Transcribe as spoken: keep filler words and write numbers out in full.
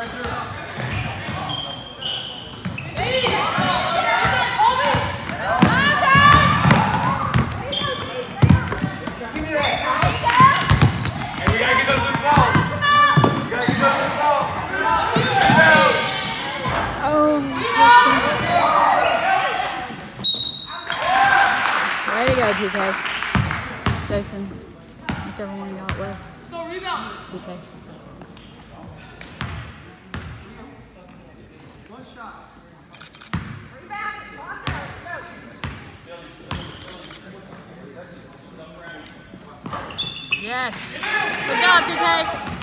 Way to go, P K. Jason, whichever one of y'all it was. P K. Yes. Good job, P K.